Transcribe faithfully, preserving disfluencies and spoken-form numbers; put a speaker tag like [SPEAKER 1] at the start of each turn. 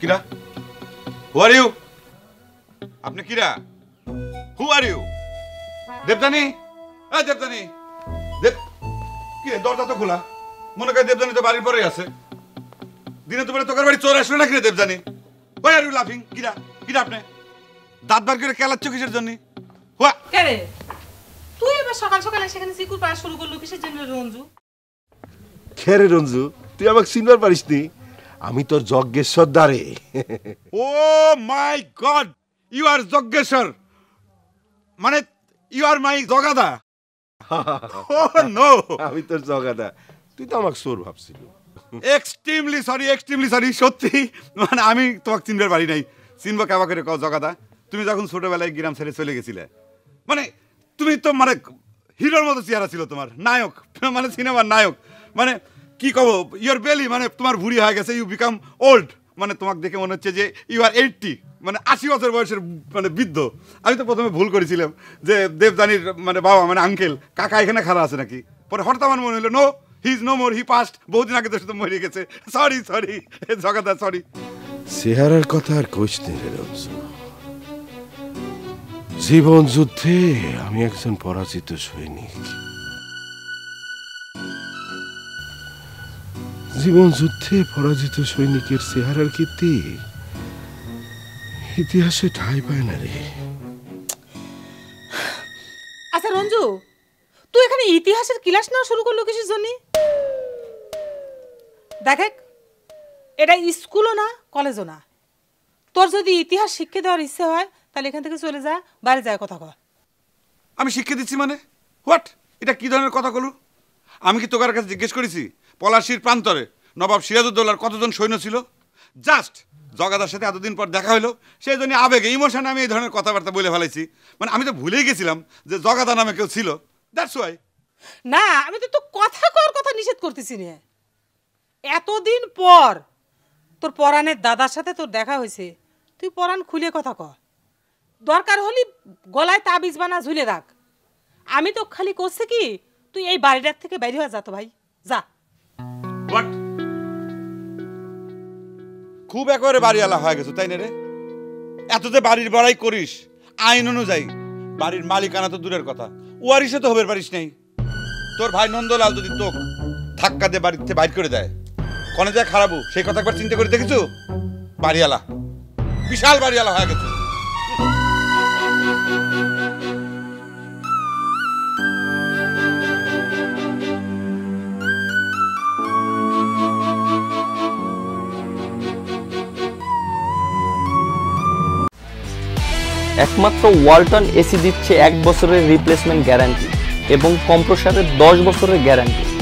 [SPEAKER 1] কিরা? Who are you? আপনি কিরা? Who are you? দেবদানি? হ্যাঁ দেবদানি। দেব কি দরজা তো খোলা, মনে করে দেবদানি তো বাড়ির পরেই আছে। দিনে তোমার তোকার বাড়ি চোর আসলো না কিরে দেবদানি? ওই আর ইউ লাফিং? কিরা কিরা আপনি দাঁত বার করে কেলাচ্ছ কিসের জন্য? হুয়া
[SPEAKER 2] কে রে তুই এবার সকাল সকাল সেখানে সিকুর পাড়া শুরু করলো কিসের জন্য রঞ্জু?
[SPEAKER 3] কে রে রঞ্জু, তুই আমাকে চিনবার পারিস নি? আমি তোর যজ্ঞেশ্বর দ্বারে।
[SPEAKER 1] Oh my God, you are Yajneshwar, মানে you R my জগাদা। O no,
[SPEAKER 3] আমি তোর জগাদা, তুই তো আমাকে চোর ভাবছিল।
[SPEAKER 1] এক্সট্রিমলি সরি, এক্সট্রিমলি সরি, সত্যি মানে আমি তোমাকে চিনবার পারি নাই। চিনবো কেবা করে কও জগাদা? তুমি যখন ছোটবেলায় গ্রাম ছেড়ে চলে গেছিলে, মানে তুমি তো মানে হিরোর মতো চেহারা ছিল তোমার, নায়ক মানে সিনেমার নায়ক। মানে কি কব, ইউর বেলি মানে তোমার ভুঁড়ি হয়ে গেছে, ইউ বিকাম ওল্ড, মানে তোমাকে দেখে মনে হচ্ছে যে ইউ আর এইটটি, মানে আশি বছর বয়সের মানে বৃদ্ধ। আমি তো প্রথমে ভুল করেছিলাম যে দেবদানির মানে বাবা মানে আঙ্কেল কাকা এখানে খাড়া আছে নাকি, পরে হঠাৎ আমার মনে হলো no, he is no more, he passed, বহুদিন আগে তো শুধু মরে গেছে। সরি সরি জগাদা, সরি।
[SPEAKER 3] চেহারার কথা আর কইস নি রে রঞ্জু, জীবন যুদ্ধে আমি একজন পরাজিত সৈনিক। জীবন যুদ্ধে পরাজিত সৈনিকের চেহারার কীর্তি ইতিহাসে ঠাঁই পায় না রে।
[SPEAKER 2] আচ্ছা রঞ্জু, তুই এখানে ইতিহাসের ক্লাস নেওয়া শুরু করলো কিসের জন্য? দেখে এটা স্কুলও না কলেজও না, তোর যদি ইতিহাস শিক্ষা দেওয়ার ইচ্ছে হয় তাহলে এখান থেকে চলে যা, বাইরে যায় কথা কয়।
[SPEAKER 1] আমি শিক্ষা দিচ্ছি মানে হোয়াট? এটা কি ধরনের কথা বলু? আমি কি তোকার কাছে জিজ্ঞেস করেছি পলাশির প্রান্তরে নবাব সিরাজউদ্দৌলার কতজন সৈন্য ছিল? জাস্ট জগাদার সাথে এতদিন পর দেখা হলো, সেই জন্য আবেগে ইমোশনে আমি এই ধরনের কথাবার্তা বলে ফেলাইছি। মানে আমি তো ভুলেই গেছিলাম যে জগাদা নামে কেউ ছিল, দ্যাটস ওয়াই।
[SPEAKER 2] না আমি তো তোর কথা কর কথা নিষেধ করতেছি না, এতদিন পর তোর পরাণের দাদার সাথে তোর দেখা হয়েছে, তুই পরাণ খুলে কথা কর, দরকার হলে গলায় তাবিজ বানা ঝুলে রাখ। আমি তো খালি করছে কি তুই এই বাড়িটার থেকে বাইরে হয়ে যা তো ভাই, যা।
[SPEAKER 1] হোয়াট? খুব একেবারে বাড়িওয়ালা হয়ে গেছো তাই না রে? এত যে বাড়ির বড়াই করিস, আইন অনুযায়ী বাড়ির মালিকানা তো দূরের কথা, ওয়ারিশও তো হবার পারিস নাই। তোর ভাই নন্দলাল যদি তোক ধাক্কা দিয়ে বাড়িতে বাইর করে দেয়, কনে যায় খারাপু, সেই কথা একবার চিন্তা করে দেখেছো? বাড়িওয়ালা, বিশাল বাড়িওয়ালা হয়ে গেছে।
[SPEAKER 4] একমাত্র ওয়ালটন এসি দিচ্ছে এক বছরের রিপ্লেসমেন্ট গ্যারান্টি এবং কম্প্রেসারের দশ বছরের গ্যারান্টি।